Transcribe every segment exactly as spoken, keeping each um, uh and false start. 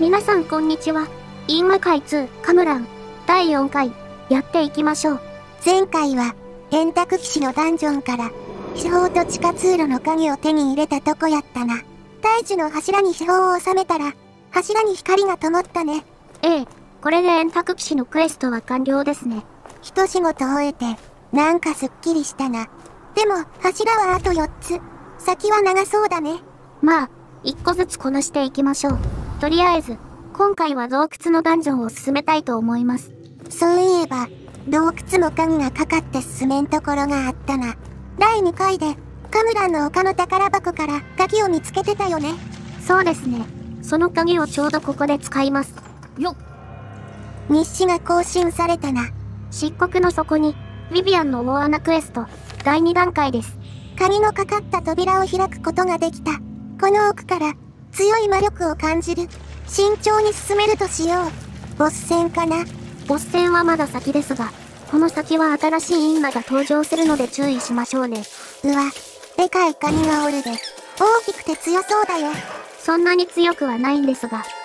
皆さんこんにちは。インマ界ツーカムランだいよんかいやっていきましょう。 前回は円卓騎士のダンジョンから秘宝と地下通路の鍵を手に入れたとこやったな。大樹の柱に秘宝を収めたら柱に光が灯ったね。 ええ、これで円卓騎士のクエストは完了ですね。 一仕事終えてなんかすっきりしたな。でも柱はあとよっつ。先は長そうだね。 まあ一個ずつこなしていきましょう。とりあえず今回は洞窟のダンジョンを進めたいと思います。 そういえば洞窟も鍵がかかって進めんところがあったな。だいにかいでカムランの丘の宝箱から鍵を見つけてたよね。 そうですね。その鍵をちょうどここで使います。よっ。 日誌が更新されたな。 漆黒の底にビビアンの大穴クエストだいにだんかいです。 鍵のかかった扉を開くことができた。この奥から強い魔力を感じる。慎重に進めるとしよう。ボス戦かな。 ボス戦はまだ先ですが、この先は新しいインマが登場するので注意しましょうね。 うわ、でかいカニがおるで。大きくて強そうだよ。 そんなに強くはないんですが。あ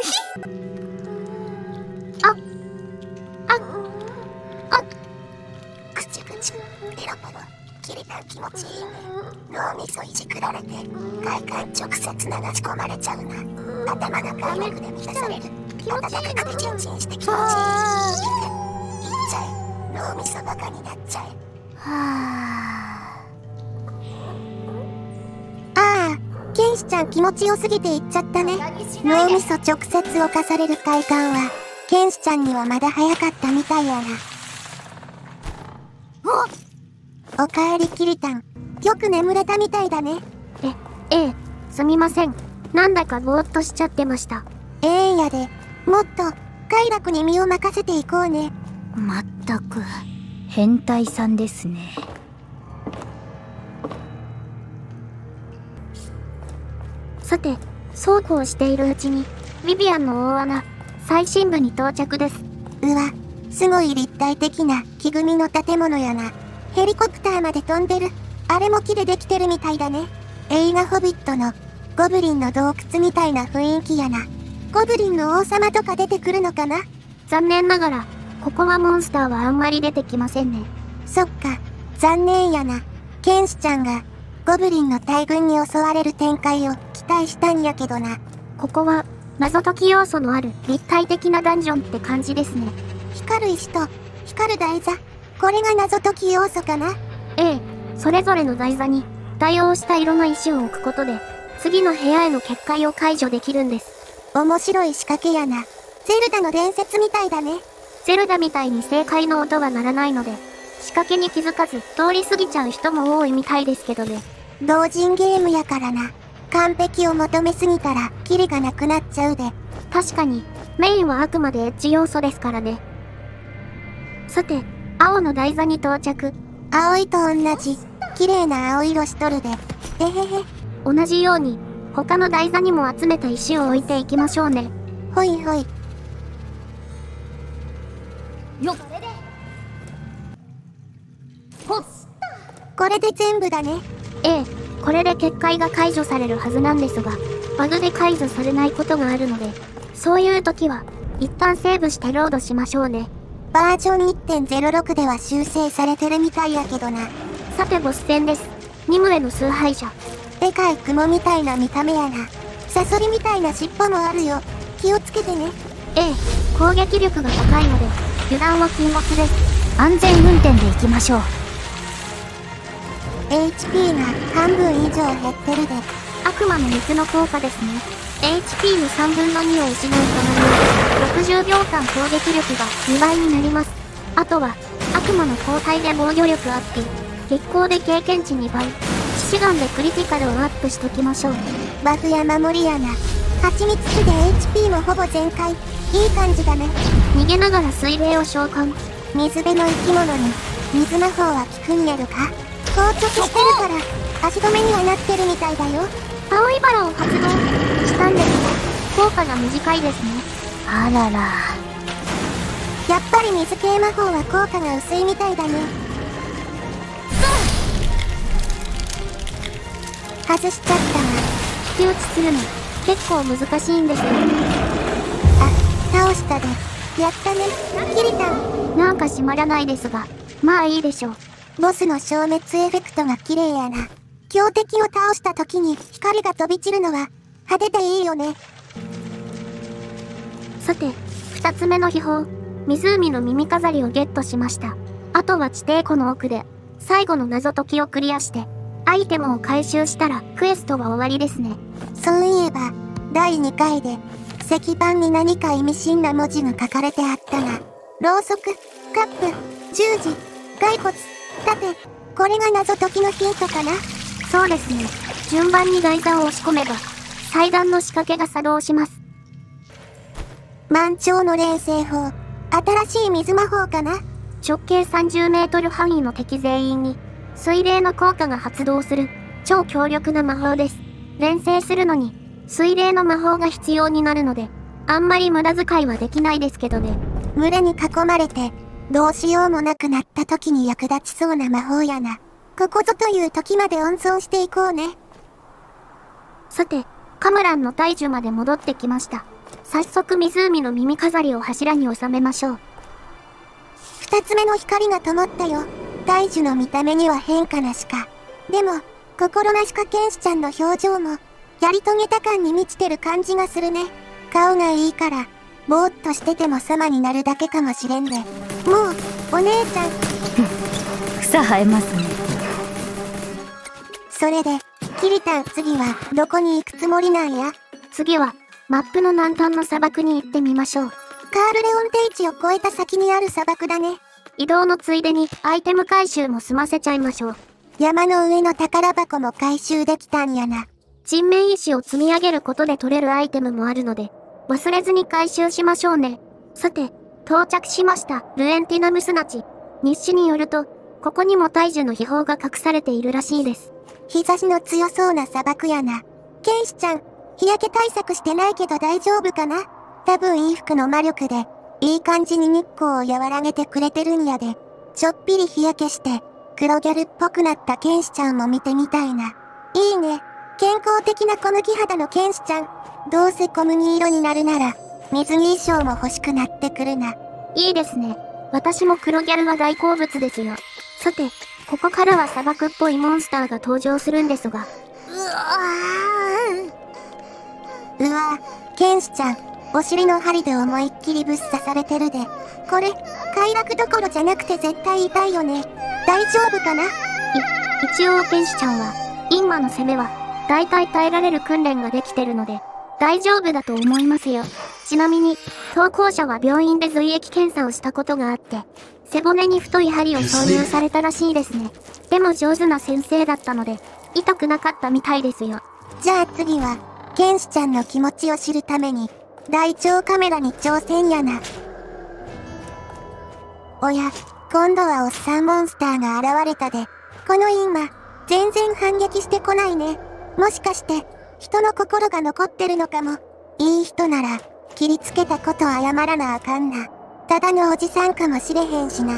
ああくちくち、ペロペロ、キリタン気持ちいいね。脳みそいじくられて、快感直接流し込まれちゃうな。頭が快楽で満たされる。温かくてチンチンして気持ちいい。いっちゃえ、脳みそバカになっちゃえ。はあ。ああ、剣士ちゃん気持ちよすぎて言っちゃったね。脳みそ直接侵される快感は、剣士ちゃんにはまだ早かったみたいやな。おかえりキリタン。よく眠れたみたいだね。 え、ええ、すみません。なんだかぼーっとしちゃってました。 ええんやで。もっと快楽に身を任せていこうね。 まったく変態さんですね。 さて、そうこうしているうちにビビアンの大穴最深部に到着です。 うわ、すごい立体的な木組みの建物やな。ヘリコプターまで飛んでる。あれも木でできてるみたいだね。映画ホビットのゴブリンの洞窟みたいな雰囲気やな。ゴブリンの王様とか出てくるのかな。 残念ながらここはモンスターはあんまり出てきませんね。 そっか、残念やな。剣士ちゃんがゴブリンの大群に襲われる展開を期待したんやけどな。 ここは謎解き要素のある立体的なダンジョンって感じですね。 光る石と光る台座、これが謎解き要素かな。 ええ、それぞれの台座に対応した色の石を置くことで次の部屋への結界を解除できるんです。 面白い仕掛けやな。ゼルダの伝説みたいだね。 ゼルダみたいに正解の音は鳴らないので仕掛けに気づかず通り過ぎちゃう人も多いみたいですけどね。 同人ゲームやからな。完璧を求めすぎたらキリがなくなっちゃうで。 確かにメインはあくまでエッジ要素ですからね。さて、青の台座に到着。 青いと同じ綺麗な青色しとるで。えへへ。 同じように他の台座にも集めた石を置いていきましょうね。 ほいほい。 よっ。ほっ。 これで全部だね。 ええ、これで結界が解除されるはずなんですが、バグで解除されないことがあるので、そういう時は一旦セーブしてロードしましょうね。 バージョン いってんゼロろく では修正されてるみたいやけどな。 さてボス戦です。ニムエの崇拝者。 でかい雲みたいな見た目やな。サソリみたいな尻尾もあるよ。気をつけてね。 ええ、攻撃力が高いので油断は禁物です。 安全運転で行きましょう。 エイチピー が半分以上減ってるで。 悪魔の水の効果ですね。 エイチピー のさんぶんのにを失うとなりろくじゅうびょうかん攻撃力がにばいになります。あとは悪魔の交代で防御力アップ、月光で経験値にばい、騎士眼でクリティカルをアップしときましょう。 バフや守りやな。蜂蜜巣で エイチピー もほぼ全開。いい感じだね。 逃げながら水霊を召喚。 水辺の生き物に水魔法は効くんやろか。硬直してるから足止めにはなってるみたいだよ。 青いバラを発動したんですが効果が短いですね。 あらら。 やっぱり水系魔法は効果が薄いみたいだね。外しちゃったわ。 引き打ちするの結構難しいんですよ。 倒したで。やったね、キリタン。 なんか閉まらないですが、まあいいでしょう。 ボスの消滅エフェクトが綺麗やな。強敵を倒した時に光が飛び散るのは派手でいいよね。 さて、二つ目の秘宝、湖の耳飾りをゲットしました。あとは地底湖の奥で、最後の謎解きをクリアして、アイテムを回収したらクエストは終わりですね。 そういえば、だいにかいで、石板に何か意味深な文字が書かれてあったが、ろうそく、カップ、十字、骸骨、盾、これが謎解きのヒントかな？ そうですね。順番に台座を押し込めば、祭壇の仕掛けが作動します。 満潮の錬成法、新しい水魔法かな？ 直径さんじゅうメートル範囲の敵全員に、水霊の効果が発動する、超強力な魔法です。錬成するのに、水霊の魔法が必要になるので、あんまり無駄遣いはできないですけどね。 群れに囲まれて、どうしようもなくなった時に役立ちそうな魔法やな。ここぞという時まで温存していこうね。 さて、カムランの大樹まで戻ってきました。早速湖の耳飾りを柱に収めましょう。 二つ目の光が灯ったよ。大樹の見た目には変化なしか。でも、心なしか天使ちゃんの表情も、やり遂げた感に満ちてる感じがするね。顔がいいから、ぼーっとしてても様になるだけかもしれんで。もう、お姉ちゃん。 草生えますね。 それで、キリタン次はどこに行くつもりなんや？ 次は、マップの南端の砂漠に行ってみましょう。 カールレオン低地を越えた先にある砂漠だね。 移動のついでにアイテム回収も済ませちゃいましょう。 山の上の宝箱も回収できたんやな。 人面石を積み上げることで取れるアイテムもあるので、忘れずに回収しましょうね。さて、到着しました、ルエンティナムスナチ。日誌によると、ここにも大樹の秘宝が隠されているらしいです。 日差しの強そうな砂漠やな。剣士ちゃん、日焼け対策してないけど大丈夫かな？多分衣服の魔力で、いい感じに日光を和らげてくれてるんやで。ちょっぴり日焼けして、黒ギャルっぽくなった剣士ちゃんも見てみたいな。いいね。健康的な小麦肌の剣士ちゃん。どうせ小麦色になるなら、水着衣装も欲しくなってくるな。 いいですね。私も黒ギャルは大好物ですよ。さて、ここからは砂漠っぽいモンスターが登場するんですが。 うわー。うわー、剣士ちゃん。お尻の針で思いっきりぶっ刺されてるで。これ、快楽どころじゃなくて絶対痛いよね。大丈夫かな？い、 一応剣士ちゃんは、インマの攻めは、大体耐えられる訓練ができてるので、大丈夫だと思いますよ。ちなみに、投稿者は病院で髄液検査をしたことがあって、背骨に太い針を挿入されたらしいですね。でも上手な先生だったので、痛くなかったみたいですよ。 じゃあ次は、剣士ちゃんの気持ちを知るために、大腸カメラに挑戦やな。おや、今度はおっさんモンスターが現れたで。このインマ、全然反撃してこないね。もしかして、人の心が残ってるのかも。いい人なら、切りつけたこと謝らなあかんな。ただのおじさんかもしれへんしな。あ、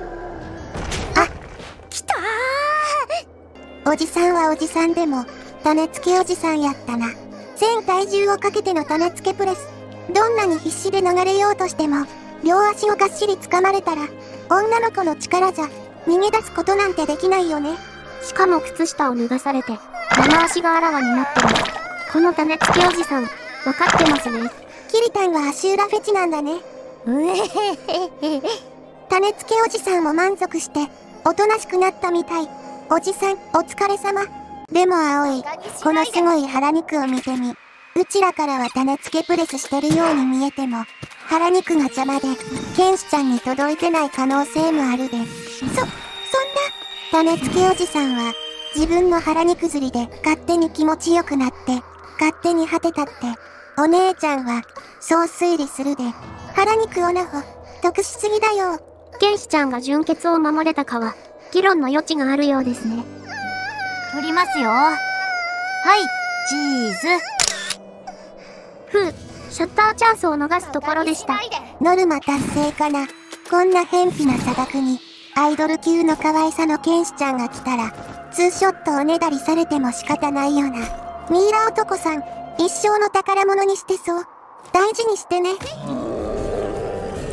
来たー！おじさんはおじさんでも、種付けおじさんやったな。全体重をかけての種付けプレス。どんなに必死で逃れようとしても、両足をがっしり掴まれたら、女の子の力じゃ、逃げ出すことなんてできないよね。 しかも靴下を脱がされて、生足があらわになってます。この種付けおじさん、わかってますね。 キリタンは足裏フェチなんだね。 うえへへへ。 種付けおじさんも満足して、おとなしくなったみたい。おじさん、お疲れ様。でも葵、このすごい腹肉を見てみ。うちらからは種付けプレスしてるように見えても、腹肉が邪魔で、剣士ちゃんに届いてない可能性もあるで。そ、そんな、種付けおじさんは、自分の腹肉釣りで勝手に気持ちよくなって、勝手に果てたって、お姉ちゃんは、そう推理するで。腹肉オナホ、得しすぎだよ。 剣士ちゃんが純潔を守れたかは、議論の余地があるようですね。 取りますよ。はい、チーズ。 ふう、シャッターチャンスを逃すところでした。 ノルマ達成かな。こんな偏僻な砂漠に、アイドル級の可愛さの剣士ちゃんが来たら、ツーショットおねだりされても仕方ないよな。ミイラ男さん、一生の宝物にしてそう。大事にしてね。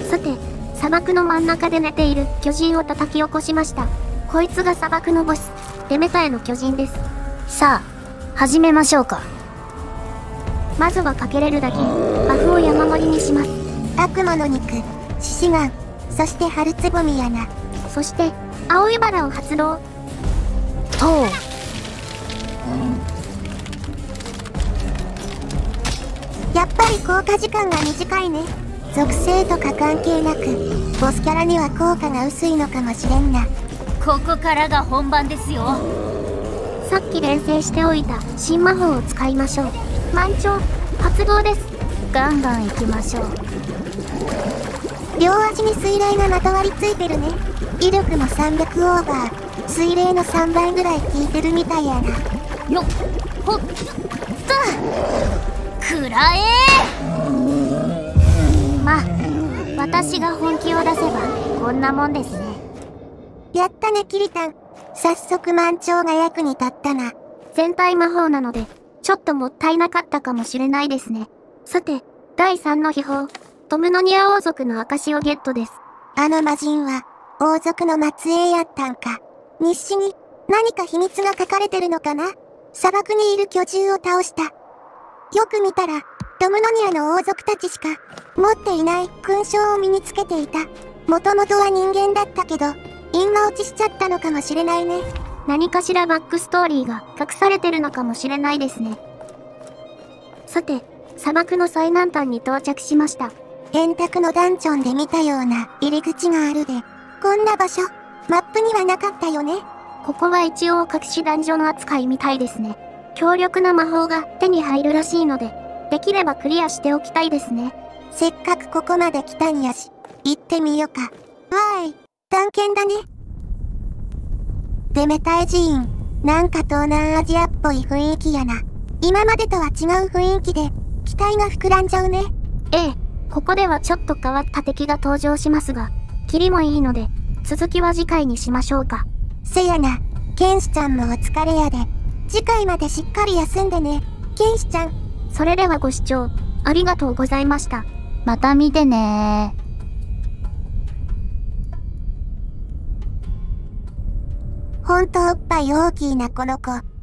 さて、砂漠の真ん中で寝ている巨人を叩き起こしました。こいつが砂漠のボス、デメタエの巨人です。 さあ、始めましょうか。 まずはかけれるだけ、バフを山盛りにします。 悪魔の肉、獅子眼、そして春つぼみやな。 そして、青いバラを発動。 とう。 やっぱり効果時間が短いね。属性とか関係なく、ボスキャラには効果が薄いのかもしれんな。 ここからが本番ですよ。 さっき練習しておいた新魔法を使いましょう。満潮、発動です。 ガンガン行きましょう。 両足に水雷がまとわりついてるね。威力もさんびゃくオーバー。水雷のさんばいぐらい効いてるみたいやな。 よっ、ほっ、とくらえー。ま、私が本気を出せばこんなもんですね。 やったねキリタン。早速満潮が役に立ったな。 全体魔法なので、ちょっともったいなかったかもしれないですね。さて、だいさんの秘宝、トムノニア王族の証をゲットです。 あの魔人は、王族の末裔やったんか。日誌に、何か秘密が書かれてるのかな。砂漠にいる巨獣を倒した。よく見たら、トムノニアの王族たちしか、持っていない勲章を身につけていた。もともとは人間だったけど、因果落ちしちゃったのかもしれないね。 何かしらバックストーリーが隠されてるのかもしれないですね。さて、砂漠の最南端に到着しました。 円卓のダンジョンで見たような入り口があるで、こんな場所、マップにはなかったよね。 ここは一応隠しダンジョン扱いみたいですね。強力な魔法が手に入るらしいので、できればクリアしておきたいですね。 せっかくここまで来たんやし、行ってみよか。わーい、探検だね。デメタエ寺院、なんか東南アジアっぽい雰囲気やな。今までとは違う雰囲気で、期待が膨らんじゃうね。 ええ、ここではちょっと変わった敵が登場しますが、キリもいいので、続きは次回にしましょうか。 せやな、ケンシちゃんもお疲れやで。次回までしっかり休んでね、ケンシちゃん。 それではご視聴、ありがとうございました。 また見てねー。 ほんとおっぱい大きいなこの子。